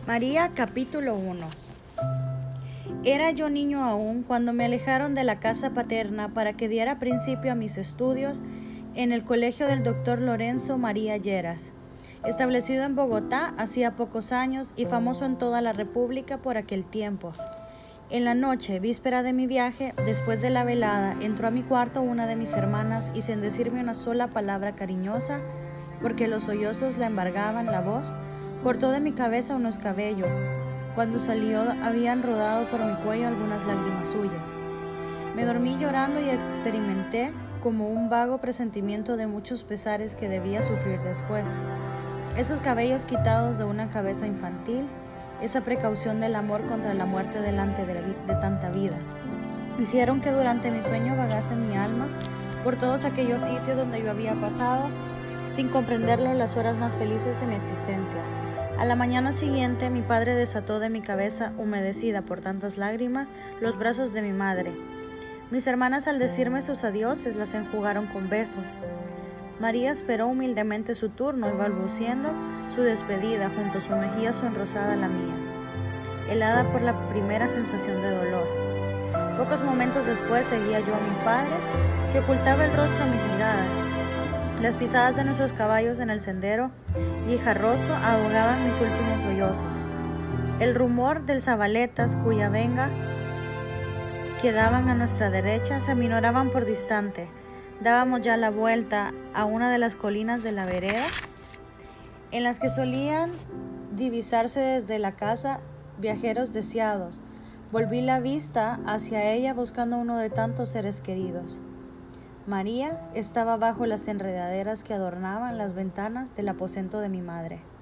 María, capítulo 1. Era yo niño aún cuando me alejaron de la casa paterna para que diera principio a mis estudios en el colegio del doctor Lorenzo María Lleras, establecido en Bogotá hacía pocos años y famoso en toda la República por aquel tiempo. En la noche, víspera de mi viaje, después de la velada, entró a mi cuarto una de mis hermanas y sin decirme una sola palabra cariñosa, porque los sollozos la embargaban la voz, cortó de mi cabeza unos cabellos. Cuando salió habían rodado por mi cuello algunas lágrimas suyas. Me dormí llorando y experimenté como un vago presentimiento de muchos pesares que debía sufrir después. Esos cabellos quitados de una cabeza infantil, esa precaución del amor contra la muerte delante de tanta vida, hicieron que durante mi sueño vagase mi alma por todos aquellos sitios donde yo había pasado, sin comprenderlo, las horas más felices de mi existencia. A la mañana siguiente, mi padre desató de mi cabeza, humedecida por tantas lágrimas, los brazos de mi madre. Mis hermanas, al decirme sus adioses, las enjugaron con besos. María esperó humildemente su turno y balbuciendo su despedida junto a su mejilla sonrosada la mía, helada por la primera sensación de dolor. Pocos momentos después seguía yo a mi padre, que ocultaba el rostro a mis miradas. Las pisadas de nuestros caballos en el sendero guijarroso ahogaban mis últimos sollozos. El rumor del zabaletas cuya venga quedaban a nuestra derecha se aminoraban por distante. Dábamos ya la vuelta a una de las colinas de la vereda, en las que solían divisarse desde la casa viajeros deseados. Volví la vista hacia ella buscando uno de tantos seres queridos. María estaba bajo las enredaderas que adornaban las ventanas del aposento de mi madre.